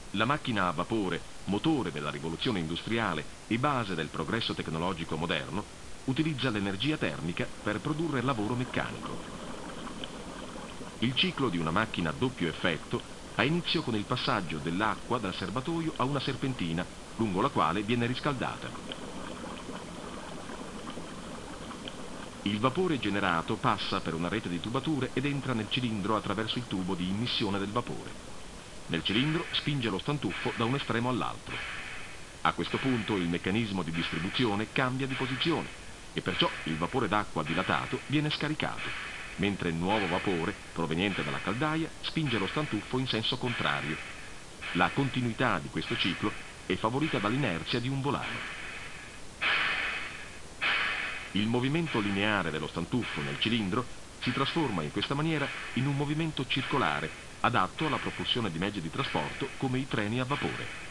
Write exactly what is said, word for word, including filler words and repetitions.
La macchina a vapore, motore della rivoluzione industriale e base del progresso tecnologico moderno, utilizza l'energia termica per produrre lavoro meccanico. Il ciclo di una macchina a doppio effetto ha inizio con il passaggio dell'acqua dal serbatoio a una serpentina, lungo la quale viene riscaldata. Il vapore generato passa per una rete di tubature ed entra nel cilindro attraverso il tubo di immissione del vapore. Nel cilindro spinge lo stantuffo da un estremo all'altro. A questo punto il meccanismo di distribuzione cambia di posizione e perciò il vapore d'acqua dilatato viene scaricato, mentre il nuovo vapore, proveniente dalla caldaia, spinge lo stantuffo in senso contrario. La continuità di questo ciclo è favorita dall'inerzia di un volano. Il movimento lineare dello stantuffo nel cilindro si trasforma in questa maniera in un movimento circolare, adatto alla propulsione di mezzi di trasporto come i treni a vapore.